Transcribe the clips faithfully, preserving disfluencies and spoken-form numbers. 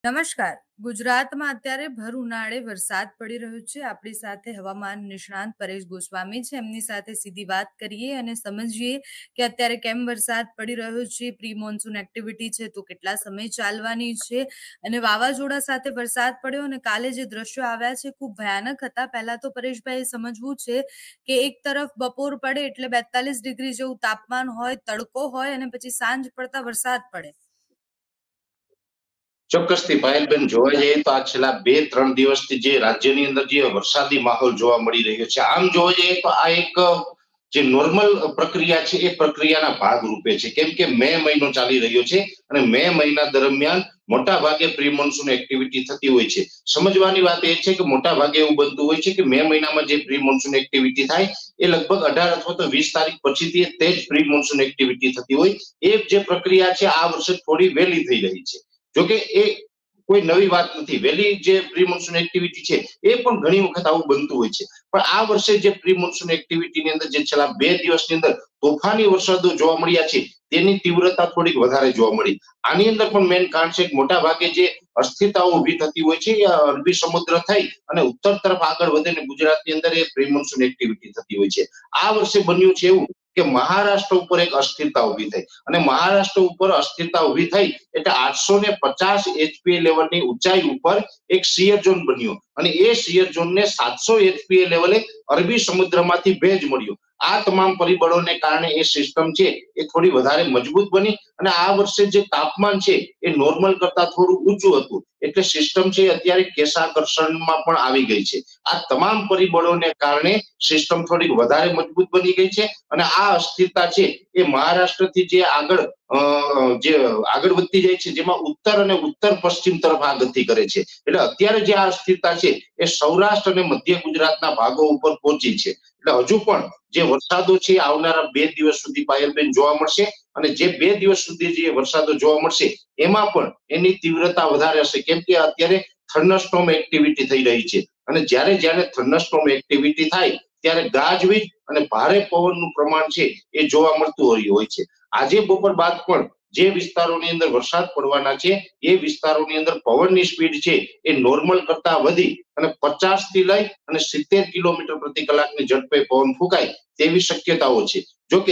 નમસ્કાર. ગુજરાતમાં અત્યારે ભર ઉનાળે વરસાદ પડી રહ્યો છે. આપણી સાથે હવામાન નિષ્ણાંત પરેશ ગોસ્વામી છે. એમની સાથે સીધી વાત કરીએ અને સમજીએ કે અત્યારે કેમ વરસાદ પડી રહ્યો છે, પ્રી મોન્સૂન એક્ટિવિટી છે તો કેટલા સમય ચાલવાની છે અને વાવાઝોડા સાથે વરસાદ પડ્યો અને કાલે જે દ્રશ્યો આવ્યા છે ખૂબ ભયાનક હતા. પહેલા તો પરેશભાઈ સમજવું છે કે એક તરફ બપોર પડે એટલે બેતાલીસ ડિગ્રી જેવું તાપમાન હોય, તડકો હોય અને પછી સાંજ પડતા વરસાદ પડે. ચોક્કસથી પાયલબેન જોવા જઈએ તો આ છેલ્લા બે ત્રણ દિવસથી જે રાજ્યની અંદર જે વરસાદી માહોલ જોવા મળી રહ્યો છે, આમ જોવા જઈએ તો આ એક જે નોર્મલ પ્રક્રિયા છે એ પ્રક્રિયાના ભાગ રૂપે છે. કેમ કે મે મહિનો ચાલી રહ્યો છે અને મે મહિના દરમિયાન મોટા ભાગે પ્રી મોન્સૂન એક્ટિવિટી થતી હોય છે. સમજવાની વાત એ છે કે મોટા ભાગે એવું બનતું હોય છે કે મે મહિનામાં જે પ્રી મોન્સૂન એક્ટિવિટી થાય એ લગભગ અઢાર અથવા તો વીસ તારીખ પછીથી તે જ પ્રી મોન્સૂન એક્ટિવિટી થતી હોય. એ જે પ્રક્રિયા છે આ વર્ષે થોડી વહેલી થઈ રહી છે. જોકે એ કોઈ નવી વાત નથી. વહેલી જે પ્રી મોન્સૂન એક્ટિવિટી છે એ પણ ઘણી વખત આવું બનતું હોય છે. પણ આ વર્ષે જે પ્રી મોન્સૂન એક્ટિવિટીની અંદર જે છેલ્લા બે દિવસની અંદર તોફાની વરસાદો જોવા મળ્યા છે તેની તીવ્રતા થોડીક વધારે જોવા મળી. આની અંદર પણ મેઇન કારણ છે કે મોટા ભાગે જે અસ્થિરતાઓ ઊભી થતી હોય છે એ અરબી સમુદ્ર થઈ અને ઉત્તર તરફ આગળ વધીને ગુજરાતની અંદર એ પ્રી મોન્સૂન એક્ટિવિટી થતી હોય છે. આ વર્ષે બન્યું છે એવું કે મહારાષ્ટ્ર ઉપર એક અસ્થિરતા ઊભી થઈ અને મહારાષ્ટ્ર ઉપર અસ્થિરતા ઊભી થઈ એટલે આઠસો ને પચાસ એચપીએ લેવલની ઊંચાઈ ઉપર એક શિયર ઝોન બન્યો અને એ શિયર ઝોનને સાતસો એચપીએ લેવલે અરબી સમુદ્રમાંથી ભેજ મળ્યો. આ તમામ પરિબળોને કારણે એ સિસ્ટમ છે એ થોડી વધારે મજબૂત બની અને આ વર્ષે જે તાપમાન છે એ નોર્મલ કરતા થોડું ઊંચું હતું એટલે સિસ્ટમ છે અત્યારે કેશાકર્ષણમાં પણ આવી ગઈ છે. આ તમામ પરિબળોને કારણે સિસ્ટમ થોડીક વધારે મજબૂત બની ગઈ છે અને આ અસ્થિરતા છે એ મહારાષ્ટ્રથી જે આગળ જે આગળ વધતી જાય છે જેમાં ઉત્તર અને ઉત્તર પશ્ચિમ તરફ આ ગતિ કરે છે. એટલે અત્યારે જે આ અસ્થિરતા છે એ સૌરાષ્ટ્ર અને મધ્ય ગુજરાતના ભાગો ઉપર પહોંચી છે. એટલે હજુ પણ જે વરસાદો છે આવનારા બે દિવસ સુધી પાયલબેન જોવા મળશે અને જે બે દિવસ સુધી જે વરસાદો જોવા મળશે એમાં પણ એની તીવ્રતા વધારે હશે. કેમ કે અત્યારે થંડરસ્ટોર્મ એક્ટિવિટી થઈ રહી છે અને જ્યારે જ્યારે થંડરસ્ટોર્મ એક્ટિવિટી થાય ત્યારે ગાજવીજ અને ભારે પવનનું પ્રમાણ છે એ જોવા મળતું હોય છે. આજે બપોર બાદ પણ જે વિસ્તારોની અંદર વરસાદ પડવાના છે એ વિસ્તારોની અંદર પવનની સ્પીડ છે એ નોર્મલ કરતા વધી અને પચાસ થી લઈ અને સિત્તેર કિલોમીટર પ્રતિ કલાકની ઝડપે પવન ફૂંકાય તેવી શક્યતાઓ છે. જોકે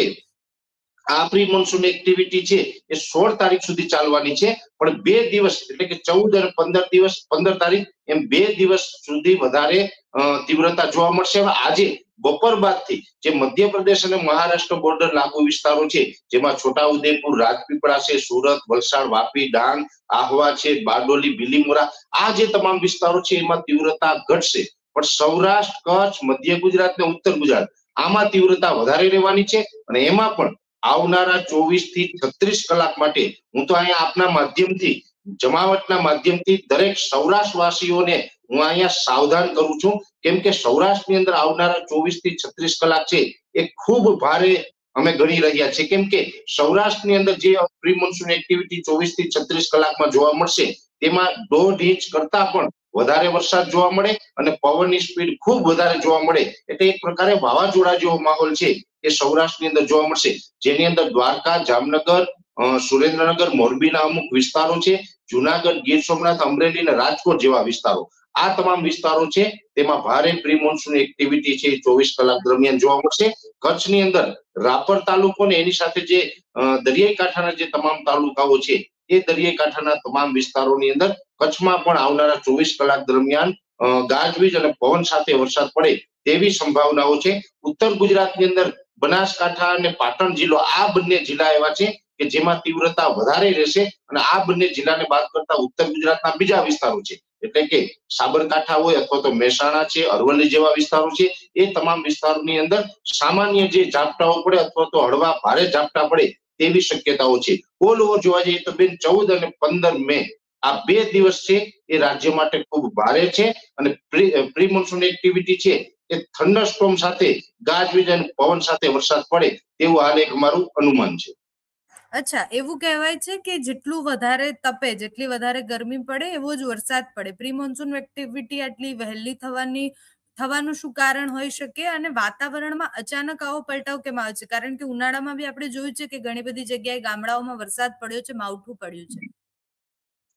આ પ્રી મોન્સૂન એક્ટિવિટી છે એ સોળ તારીખ સુધી ચાલવાની છે પણ બે દિવસ એટલે કે ચૌદ અને પંદર દિવસ પંદર તારીખ એમ બે દિવસ સુધી વધારે તીવ્રતા જોવા મળશે. આજે બપોર બાદથી જે મધ્યપ્રદેશ અને મહારાષ્ટ્ર બોર્ડર લાગુ વિસ્તારો છે જેમાં છોટાઉદેપુર, રાજપીપળા છે, સુરત, વલસાડ, વાપી, ડાંગ, આહવા છે, બારડોલી, બિલીમોરા આ જે તમામ વિસ્તારો છે એમાં તીવ્રતા ઘટશે. પણ સૌરાષ્ટ્ર, કચ્છ, મધ્ય ગુજરાત અને ઉત્તર ગુજરાત આમાં તીવ્રતા વધારે રહેવાની છે અને એમાં પણ આવનારા ચોવીસ થી છત્રીસ કલાક માટે હું તો અહીંયા આપના માધ્યમથી જમાવટના માધ્યમથી દરેક સૌરાષ્ટ્રવાસીઓને હું અહીંયા સાવધાન કરું છું. કેમ કે સૌરાષ્ટ્રની અંદર આવનારા ચોવીસ થી છત્રીસ કલાક છે એ ખૂબ ભારે અમે ગણી રહ્યા છીએ. કેમ કે સૌરાષ્ટ્રની અંદર જે પ્રી મોન્સૂન એક્ટિવિટી ચોવીસ થી છત્રીસ કલાકમાં જોવા મળશે તેમાં દોઢ ઇંચ કરતા પણ વધારે વરસાદ જોવા મળે અને પવનની સ્પીડ ખૂબ વધારે જોવા મળે. એટલે એક પ્રકારે વાવાઝોડા જેવો માહોલ છે એ સૌરાષ્ટ્રની અંદર જોવા મળશે. જેની અંદર દ્વારકા, જામનગર, સુરેન્દ્રનગર, મોરબીના અમુક વિસ્તારો છે, જુનાગઢ, ગીર સોમનાથ, અમરેલી અને રાજકોટ જેવા વિસ્તારો આ તમામ વિસ્તારો છે તેમાં ભારે પ્રી મોન્સૂન એક્ટિવિટી છે ચોવીસ કલાક દરમિયાન જોવા મળશે. કચ્છની અંદર રાપર તાલુકો ને એની સાથે જે દરિયાઈ કાંઠાના જે તમામ તાલુકાઓ છે એ દરિયાઈ કાંઠાના તમામ વિસ્તારોની અંદર કચ્છમાં પણ આવનારા ચોવીસ કલાક દરમિયાન ગાજવીજ અને પવન સાથે વરસાદ પડે તેવી સંભાવનાઓ છે. ઉત્તર ગુજરાતની અંદર બનાસકાંઠા અને પાટણ જિલ્લો આ બંને જિલ્લા એવા છે કે જેમાં તીવ્રતા વધારે રહેશે અને આ બંને જિલ્લાને બાદ કરતા ઉત્તર ગુજરાતના બીજા વિસ્તારો છે એટલે કે સાબરકાંઠા હોય અથવા તો મહેસાણા છે, અરવલ્લી જેવા વિસ્તારો છે એ તમામ વિસ્તારોની અંદર સામાન્ય જે ઝાપટાઓ પડે અથવા તો હળવા ભારે ઝાપટા પડે તેવી શક્યતાઓ છે. ઓલ ઓવર જોવા જઈએ તો બેન ચૌદ અને પંદર મે આ બે દિવસ છે એ રાજ્ય માટે ખૂબ ભારે છે અને પ્રી મોન્સૂન એક્ટિવિટી છે એ થંડરસ્ટોર્મ સાથે ગાજવીજ અને પવન સાથે વરસાદ પડે તેવું હાલ એક અમારું અનુમાન છે. અચ્છા, એવું કહેવાય છે કે જેટલું વધારે તપે, જેટલી વધારે ગરમી પડે એવો જ વરસાદ પડે. પ્રી મોન્સૂન એક્ટિવિટી આટલી વહેલી થવાની થવાનું શું કારણ હોઈ શકે અને વાતાવરણમાં અચાનક આવો પલટાવ કેમ આવે છે? કારણ કે ઉનાળામાં બી આપણે જોયું છે કે ઘણી બધી જગ્યાએ ગામડાઓમાં વરસાદ પડ્યો છે, માવઠું પડ્યું છે.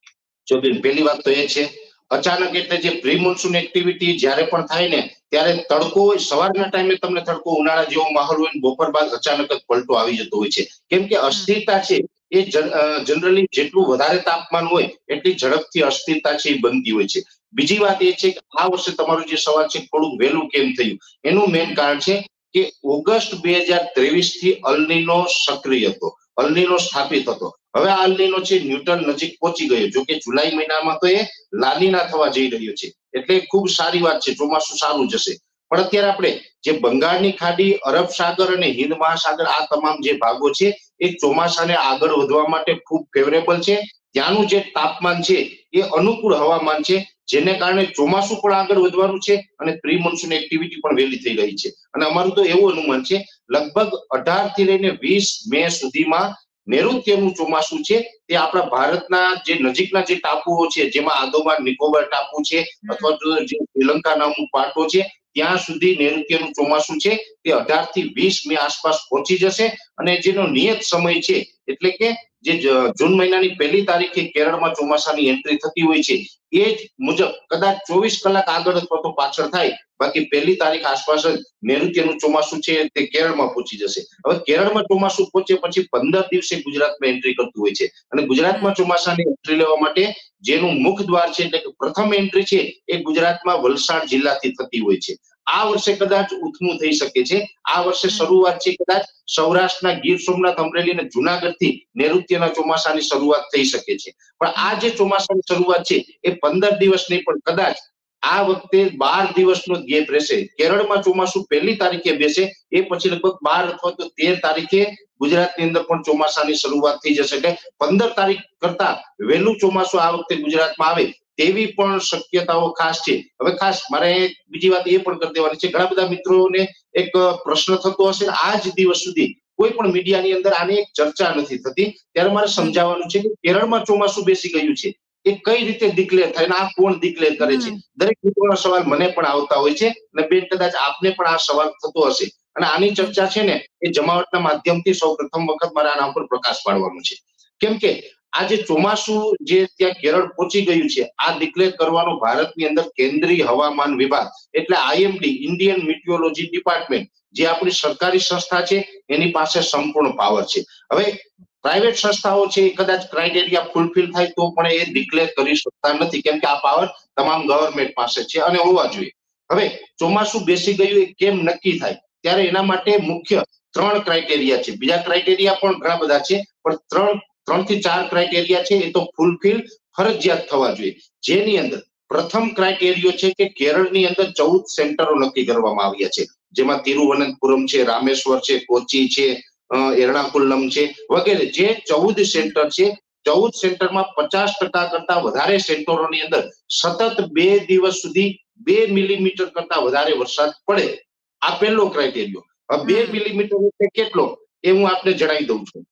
જો બેન પહેલી વાત તો એ છે, અચાનક એટલે જે પ્રી મોન્સૂન એક્ટિવિટી જ્યારે પણ થાય ને ત્યારે તડકો હોય, સવારના ટાઈમે તમને તડકો ઉનાળા જેવો માહોલ હોય, બપોર બાદ અચાનક જ પલટો આવી જતો હોય છે. કેમ કે અસ્થિરતા છે એ જનરલી જેટલું વધારે તાપમાન હોય એટલી ઝડપથી અસ્થિરતા છે એ બનતી હોય છે. બીજી વાત એ છે કે આ વર્ષે તમારો જે સવાલ છે થોડુંક વહેલું કેમ થયું, એનું મેઇન કારણ છે કે ઓગસ્ટ બે હજાર ત્રેવીસ થી અલનીનો સક્રિય હતો, અલનીનો સ્થાપિત હતો. હવે આ અલનીનો છે ન્યુટન નજીક પહોંચી ગયો, જો કે જુલાઈ મહિનામાં તો એ લાનીના થવા જઈ રહ્યો છે, એટલે ખૂબ સારી વાત છે, ચોમાસું સારું જશે. પણ અત્યારે આપણે જે બંગાળની ખાડી, અરબ સાગર અને હિન્દ મહાસાગર આ તમામ જે ભાગો છે એ ચોમાસાને આગળ વધવા માટે ખૂબ ફેવરેબલ છે. ત્યાંનું જે તાપમાન છે એ અનુકૂળ હવામાન છે, જેને કારણે ચોમાસું પણ આગળ વધવાનું છે અને પ્રી મોન્સૂન એક્ટિવિટી પણ વહેલી થઈ રહી છે. અને અમારું તો એવું અનુમાન છે લગભગ અઢાર થી લઈને વીસ મે સુધીમાં નૈઋત્યનું ચોમાસું છે તે આપણા ભારતના જે નજીકના જે ટાપુઓ છે, જેમાં આંદોમાન નિકોબાર ટાપુ છે અથવા તો જે શ્રીલંકા નામનું પાટો છે, ત્યાં સુધી નૈઋત્યનું ચોમાસું છે તે અઢાર થી વીસ મે આસપાસ પહોંચી જશે. અને જેનો નિયત સમય છે એટલે કે જે જૂન મહિનાની પહેલી તારીખે કેરળમાં ચોમાસાની એન્ટ્રી થતી હોય છે એ જ મુજબ કદાચ ચોવીસ કલાક આગળ અથવા તો પાછળ થાય, બાકી પહેલી તારીખ આસપાસ જ નૈઋત્યનું ચોમાસું છે તે કેરળમાં પહોંચી જશે. હવે કેરળમાં ચોમાસું પહોંચે પછી પંદર દિવસે ગુજરાતમાં એન્ટ્રી કરતું હોય છે, અને ગુજરાતમાં ચોમાસાની એન્ટ્રી લેવા માટે જેનું મુખ દ્વાર છે એટલે કે પ્રથમ એન્ટ્રી છે એ ગુજરાતમાં વલસાડ જિલ્લાથી થતી હોય છે. આ વર્ષે કદાચ ઉથમું થઈ શકે છે. આ વર્ષે શરૂઆત છે કદાચ સૌરાષ્ટ્રના ગીર સોમનાથ, અમરેલી અને જુનાગઢથી નૈઋત્યના ચોમાસાની શરૂઆત થઈ શકે છે. પણ આ જે ચોમાસાની શરૂઆત છે એ પંદર દિવસ નહીં, પણ કદાચ આ વખતે બાર દિવસનો ગેપ રહેશે. કેરળમાં ચોમાસું પહેલી તારીખે બેસે, એ પછી લગભગ બાર અથવા તો તેર તારીખે ગુજરાતની અંદર પણ ચોમાસાની શરૂઆત થઈ જશે. એટલે પંદર તારીખ કરતા વહેલું ચોમાસું આ વખતે ગુજરાતમાં આવે તેવી પણ શક્યતાઓ ખાસ છે. હવે ખાસ મારે બીજી વાત એ પણ કરી દેવાની છે, ઘણા બધા મિત્રોને એક પ્રશ્ન થતો હશે, આજ દિવસ સુધી કોઈ પણ મીડિયાની અંદર આની એક ચર્ચા નથી થતી, ત્યારે મારે સમજાવવાનું છે કે કેરળમાં ચોમાસું બેસી ગયું છે એ કઈ રીતે ડિક્લેર થાય, આ કોણ ડિક્લેર કરે છે. દરેક મિત્રોનો સવાલ મને પણ આવતા હોય છે, અને બેન કદાચ આપને પણ આ સવાલ થતો હશે, અને આની ચર્ચા છે ને એ જમાવટના માધ્યમથી સૌ પ્રથમ વખત મારા આના ઉપર પ્રકાશ પાડવાનો છે. કેમ કે આ જે ચોમાસું જે ત્યાં કેરળ પહોંચી ગયું છે, આ ડિક્લેર કરવાનો ભારતની અંદર કેન્દ્રીય હવામાન વિભાગ એટલે આઈએમડી, ઇન્ડિયન મિટિયોલોજી ડિપાર્ટમેન્ટ, જે આપણી સરકારી સંસ્થા છે એની પાસે સંપૂર્ણ પાવર છે. હવે પ્રાઇવેટ સંસ્થાઓ છે એ કદાચ ક્રાઇટેરિયા ફૂલફિલ થાય તો પણ એ ડિક્લેર કરી શકતા નથી, કેમ કે આ પાવર તમામ ગવર્નમેન્ટ પાસે છે અને હોવા જોઈએ. હવે ચોમાસું બેસી ગયું એ કેમ નક્કી થાય, ત્યારે એના માટે મુખ્ય ત્રણ ક્રાઇટેરિયા છે. બીજા ક્રાઇટેરિયા પણ ઘણા બધા છે, પણ ત્રણ ત્રણ થી ચાર ક્રાઇટેરિયા છે એ તો ફૂલફિલ ફરજિયાત થવા જોઈએ. જેની અંદર પ્રથમ ક્રાઇટેરિયો છે કે કેરળની અંદર ચૌદ સેન્ટરો નક્કી કરવામાં આવ્યા છે, જેમાં તિરુવનંતપુરમ છે, રામેશ્વર છે, કોચી છે, એર્ણાકુલમ છે વગેરે. જે ચૌદ સેન્ટર છે, ચૌદ સેન્ટરમાં પચાસ ટકા કરતા વધારે સેન્ટરોની અંદર સતત બે દિવસ સુધી બે મિલીમીટર કરતા વધારે વરસાદ પડે, આ પહેલો ક્રાઇટેરિયો. હવે બે મિલીમીટર એટલે કેટલો એ હું આપને જણાવી દઉં છું.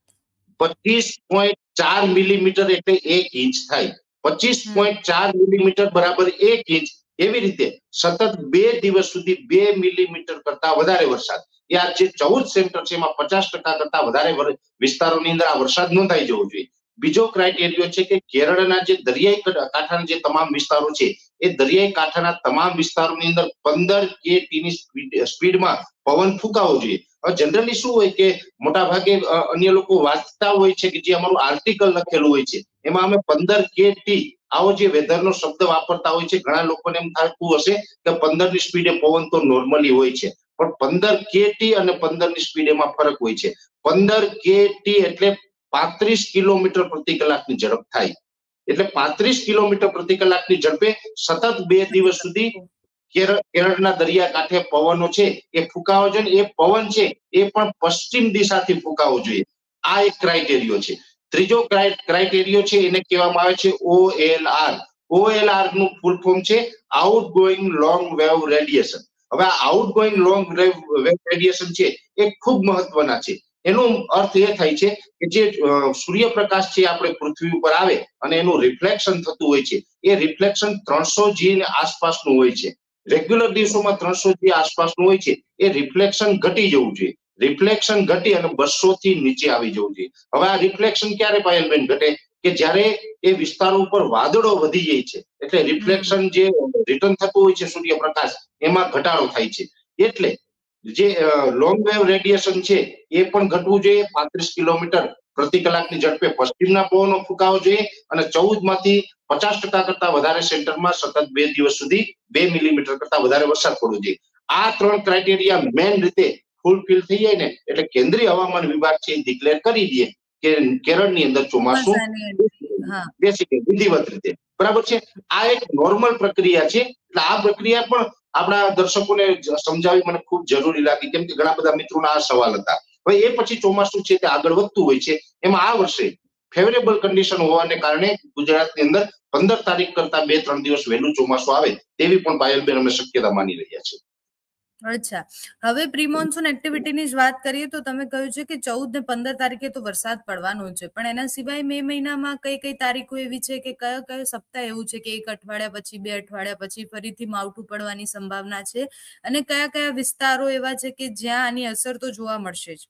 પચીસ પોઈન્ટ ચાર મિલીમીટર એટલે એક ઇંચ થાય. પચીસ પોઈન્ટ ચાર મિલીમીટર બરાબર એક ઇંચ. એવી રીતે સતત બે દિવસ સુધી બે મિલીમીટર કરતા વધારે વરસાદ, એ આ જે ચૌદ સેન્ટર છે એમાં પચાસ ટકા કરતા વધારે વિસ્તારોની અંદર આ વરસાદ નોંધાઈ જવો જોઈએ. બીજો ક્રાઇટેરિયો છે કે કેરળના જે દરિયાઈ કાંઠાના જે તમામ વિસ્તારો છે એ દરિયાઈ કાંઠાના તમામ વિસ્તારોની અંદર પંદર કિમી સ્પીડમાં પવન ફૂંકાવો જોઈએ. હવે જનરલી શું હોય કે મોટા ભાગે અન્ય લોકો વાંચતા હોય છે કે જે અમારું આર્ટિકલ લખેલું હોય છે એમાં અમે પંદર કેટી આવો જે વેધરનો શબ્દ વાપરતા હોય છે. ઘણા લોકોને એમ થતું હશે કે પંદર ની સ્પીડે પવન તો નોર્મલી હોય છે, પણ પંદર કેટી અને પંદર ની સ્પીડ એમાં ફરક હોય છે. પંદર કેટી એટલે પાંત્રીસ કિલોમીટર પ્રતિ કલાકની ઝડપ થાય. એટલે પાંત્રીસ કિલોમીટર પ્રતિ કલાકની ઝડપે સતત બે દિવસ સુધી કેરળના દરિયા કાંઠે પવનો છે એ ફૂંકાવો જોઈએ. એ પવન છે એ પણ પશ્ચિમ દિશાથી ફૂંકાવો જોઈએ. આ એક ક્રાઇટેરિયો છે. ત્રીજો ક્રાઇટેરિયો છે એને કહેવામાં આવે છે O L R. O L R નું ફૂલ ફોર્મ છે outgoing long wave radiation. હવે આ outgoing long wave radiation છે એ ખૂબ મહત્વના છે. એનો અર્થ એ થાય છે કે જે સૂર્યપ્રકાશ છે આપણે પૃથ્વી ઉપર આવે અને એનું રિફ્લેક્શન થતું હોય છે, એ રિફ્લેક્શન ત્રણસો જી આસપાસનું હોય છે. રેગ્યુલર દિવસોમાં ત્રણસો જી આસપાસનું હોય છે. એ રિફ્લેક્શન ઘટી જવું જોઈએ. રિફ્લેક્શન ઘટી અને બસો થી નીચે આવી જવું જોઈએ. હવે આ રિફ્લેક્શન ક્યારે પાયલબેન ઘટે કે જ્યારે એ વિસ્તારો ઉપર વાદળો વધી જાય છે એટલે રિફ્લેક્શન જે રિટર્ન થતું હોય છે સૂર્યપ્રકાશ એમાં ઘટાડો થાય છે. એટલે જે લોંગ વેવ રેડિયેશન છે એ પણ ઘટવું જોઈએ. પાંત્રીસ કિલોમીટર પ્રતિ કલાકની ઝડપે પશ્ચિમના પવનો ફૂંકાવો જોઈએ અને ચૌદ માંથી પચાસ ટકા કરતા વધારે સેન્ટરમાં સતત બે દિવસ સુધી બે મિલીમીટર કરતા વધારે વરસાદ પડવો જોઈએ. આ ત્રણ ક્રાઇટેરિયા મેન રીતે ફૂલફિલ થઈ જાય ને એટલે કેન્દ્રીય હવામાન વિભાગ છે ડિક્લેર કરી દે કે કેરળની અંદર ચોમાસું બેસી ગયું વિધિવત રીતે. બરાબર છે. આ એક નોર્મલ પ્રક્રિયા છે. એટલે આ પ્રક્રિયા પણ આપણા દર્શકોને સમજાવવી મને ખૂબ જરૂરી લાગી કેમ કે ઘણા બધા મિત્રોના આ સવાલ હતા. હવે એ પછી ચોમાસું છે તે આગળ વધતું હોય છે. એમાં આ વર્ષે ફેવરેબલ કન્ડિશન હોવાને કારણે ગુજરાતની અંદર પંદર તારીખ કરતા બે ત્રણ દિવસ વહેલું ચોમાસું આવે તેવી પણ પાયલબેન અમે શક્યતા માની રહ્યા છીએ. અચ્છા, હવે પ્રી મોન્સૂન એક્ટિવિટીની જ વાત કરીએ તો તમે કહ્યું છે કે ચૌદ ને પંદર તારીખે તો વરસાદ પડવાનો છે, પણ એના સિવાય મે મહિનામાં કઈ કઈ તારીખો એવી છે કે કયો કયો સપ્તાહ એવું છે કે એક અઠવાડિયા પછી બે અઠવાડિયા પછી ફરીથી માવઠું પડવાની સંભાવના છે અને કયા કયા વિસ્તારો એવા છે કે જ્યાં આની અસર તો જોવા મળશે જ?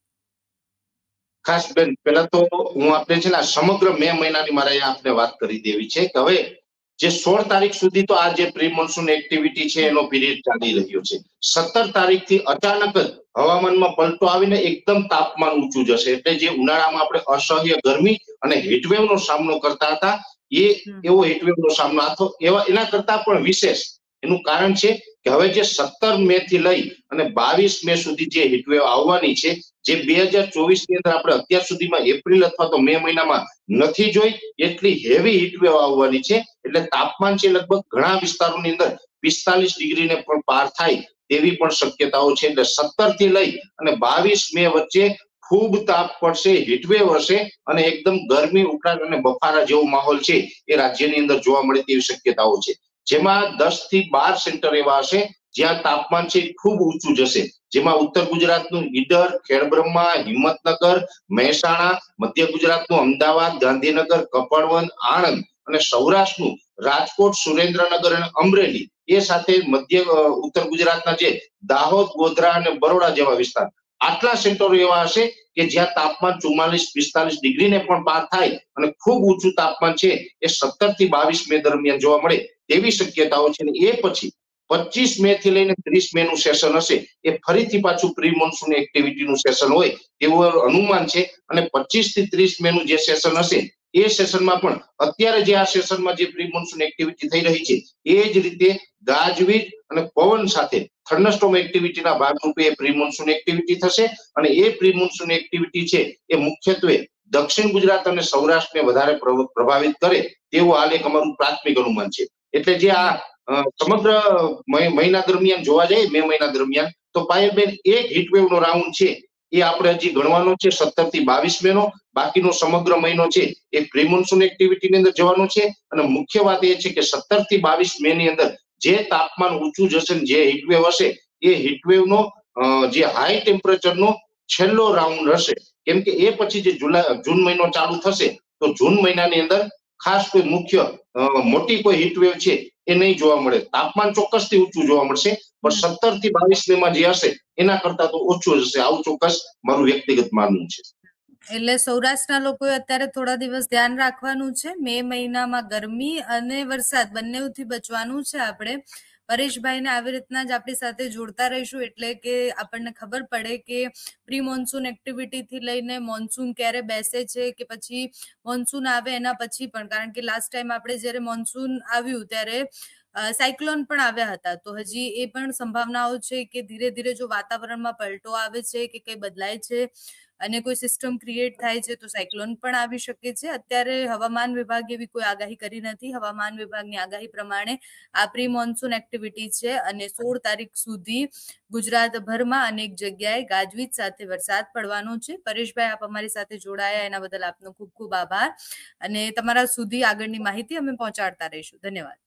ખાસ બેન પેલા તો હું આપણે છે ને સમગ્ર મે મહિનાની મારે આપને વાત કરી દેવી છે કે હવે જે સોળ તારીખ સુધી તો આ જે પ્રી મોન્સૂન એક્ટિવિટી છે એનો પીરિયડ ચાલી રહ્યો છે. સત્તર તારીખ થી અચાનક જ હવામાનમાં પલટો આવીને એકદમ તાપમાન ઊંચું જશે. એટલે જે ઉનાળામાં આપણે અસહ્ય ગરમી અને હીટવેવ નો સામનો કરતા હતા એ એવો હીટવેવ નો સામનો હતો એવા એના કરતા પણ વિશેષ. એનું કારણ છે કે હવે જે સત્તર મે થી લઈ અને બાવીસ મે સુધી જે હીટવેવ આવવાની છે જે બે હજાર ચોવીસ ની અંદર આપણે અત્યાર સુધીમાં એપ્રિલ અથવા તો મે મહિનામાં નથી જોઈ એટલી હેવી હીટવેવ આવવાની છે. એટલે તાપમાન છે લગભગ ઘણા વિસ્તારોની અંદર પિસ્તાલીસ ડિગ્રી ને પણ પાર થાય તેવી પણ શક્યતાઓ છે. એટલે સત્તર થી લઈ અને બાવીસ મે વચ્ચે ખૂબ તાપ પડશે, હીટવેવ હશે અને એકદમ ગરમી ઉકળાટ અને બફારા જેવો માહોલ છે એ રાજ્યની અંદર જોવા મળે તેવી શક્યતાઓ છે. જેમાં દસ થી બાર સેન્ટર એવા હશે જ્યાં તાપમાન છે ખૂબ ઊંચું જશે. જેમાં ઉત્તર ગુજરાતનું ઈડર, ખેડબ્રહ્મા, હિંમતનગર, મહેસાણા, મધ્ય ગુજરાતનું અમદાવાદ, ગાંધીનગર, કપડવંજ, આણંદ અને સૌરાષ્ટ્રનું રાજકોટ, સુરેન્દ્રનગર અને અમરેલી એ સાથે મધ્ય ઉત્તર ગુજરાતના જે દાહોદ, ગોધરા અને બરોડા જેવા વિસ્તાર આટલા સેન્ટરો એવા હશે કે જ્યાં તાપમાન ચુમ્માલીસ પિસ્તાલીસ ડિગ્રી ને પણ પાર થાય અને ખૂબ ઊંચું તાપમાન છે એ સત્તર થી બાવીસ મે દરમિયાન જોવા મળે તેવી શક્યતાઓ છે. એ પછી પચીસ મે થી લઈને ત્રીસ મે નું સેશન હશે એ ફરીથી પાછું પ્રી મોન્સૂન એક્ટિવિટીનું સેશન હોય તેવું અનુમાન છે. અને પચીસ થી ત્રીસ મે નું જે સેશન હશે એ સેશનમાં પણ અત્યારે જે આ સેશનમાં જે પ્રી મોન્સૂન એક્ટિવિટી થઈ રહી છે એ જ રીતે ગાજવીજ અને પવન સાથે થંડરસ્ટોર્મ એક્ટિવિટીના ભાગરૂપે એ પ્રી મોન્સૂન એક્ટિવિટી થશે. અને એ પ્રી મોન્સૂન એક્ટિવિટી છે એ મુખ્યત્વે દક્ષિણ ગુજરાત અને સૌરાષ્ટ્રને વધારે પ્રભાવિત કરે તેવું હાલ એક અમારું પ્રાથમિક અનુમાન છે. એટલે જે આ સમગ્ર મહિના દરમિયાન જોવા જઈએ મે મહિના દરમિયાન તો પાયલબેન એક હીટવેવ નો રાઉન્ડ છે એ આપણે હજી ગણવાનો છે સત્તર થી બાવીસ મે નો. બાકીનો સમગ્ર મહિનો છે એ પ્રી મોન્સૂન એક્ટિવિટીની અંદર જવાનો છે. અને મુખ્ય વાત એ છે કે સત્તર થી બાવીસ મે ની અંદર જે તાપમાન ઊંચું જશે જે હીટવેવ હશે એ હીટવેવ નો જે હાઈ ટેમ્પરેચર નો છેલ્લો રાઉન્ડ હશે. કેમ કે એ પછી જે જુલાઈ જૂન મહિનો ચાલુ થશે તો જૂન મહિનાની અંદર ખાસ કોઈ મુખ્ય મોટી કોઈ હીટવેવ છે એ નહીં જોવા મળે. તાપમાન ચોક્કસથી ઊંચું જોવા મળશે પણ સત્તર થી બાવીસ મે માં જે હશે એના કરતા તો ઓછું હશે. આવું ચોક્કસ મારું વ્યક્તિગત માનવું છે. એટલે સૌરાષ્ટ્રના લોકોએ અત્યારે થોડા દિવસ ધ્યાન રાખવાનું છે. મે મહિનામાં ગરમી અને વરસાદ બંનેથી બચવાનું છે. આપણે પરેશભાઈને આવી રીતના જ આપણી સાથે જોડતા રહીશું એટલે કે આપણને ખબર પડે કે પ્રી મોન્સૂન એક્ટિવિટીથી લઈને મોન્સૂન ક્યારે બેસે છે કે પછી મોન્સૂન આવે એના પછી પણ, કારણ કે લાસ્ટ ટાઈમ આપણે જ્યારે મોન્સૂન આવ્યું ત્યારે સાયક્લોન પણ આવ્યા હતા. તો હજી એ પણ સંભાવનાઓ છે કે ધીરે ધીરે જો વાતાવરણમાં પલટો આવે છે કે કંઈ બદલાય છે અને કોઈ સિસ્ટમ ક્રિએટ થાય છે તો સાયક્લોન પણ આવી શકે છે. અત્યારે હવામાન વિભાગે એવી કોઈ આગાહી કરી નથી. હવામાન વિભાગની આગાહી પ્રમાણે આ પ્રી મોન્સૂન એક્ટિવિટી છે અને સોળ તારીખ સુધી ગુજરાતભરમાં અનેક જગ્યાએ ગાજવીજ સાથે વરસાદ પડવાનો છે. પરેશભાઈ, આપ અમારી સાથે જોડાયા એના બદલ આપનો ખૂબ ખૂબ આભાર અને તમારા સુધી આગળની માહિતી અમે પહોંચાડતા રહીશું. ધન્યવાદ.